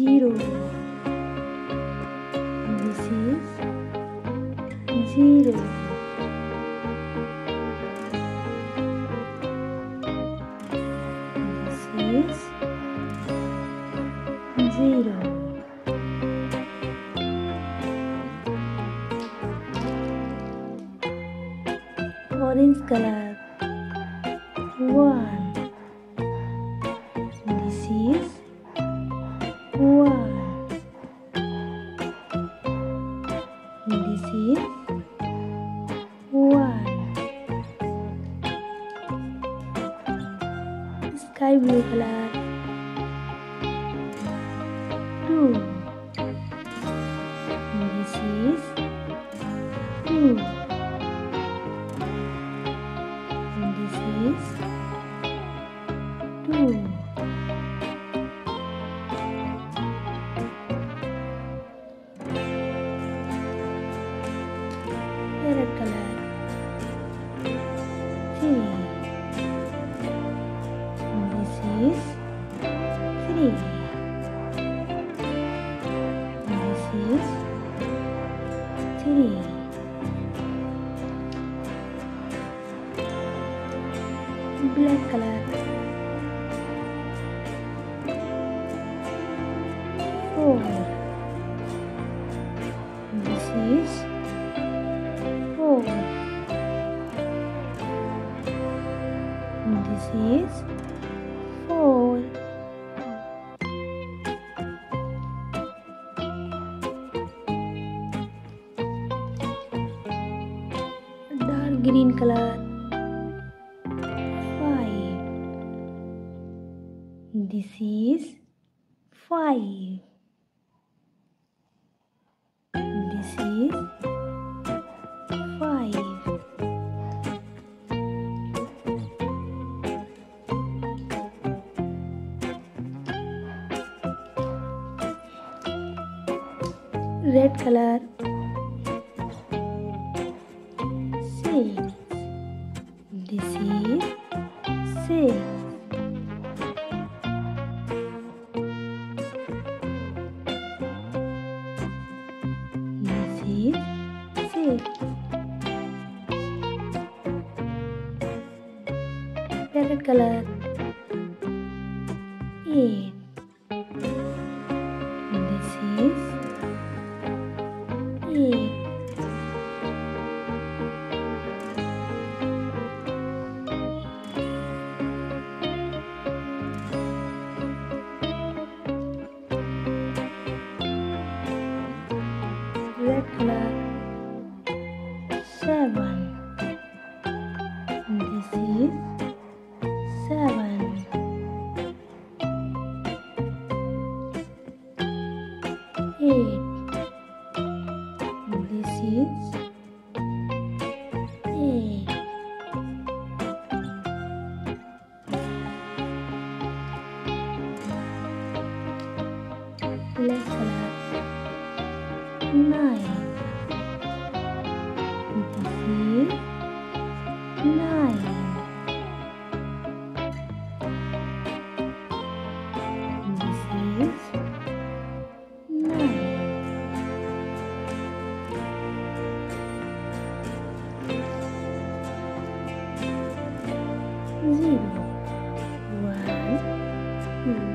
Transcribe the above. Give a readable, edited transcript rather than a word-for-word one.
zero. This is zero. This is zero. Orange color. One. This is one. This is one. Sky blue color. Two. This is two. This is two. Red color. Three. This is three. This is three. Black color. Four. This is four. This is four. Dark green color. Five. This is five. This is five. Red color. Six. This is six. This is six. Parrot color. Eight. This is eight. Red color. Seven. This is seven. Eight. This is eight. Black color. Nine. This is nine. This is nine. Zero. One, two.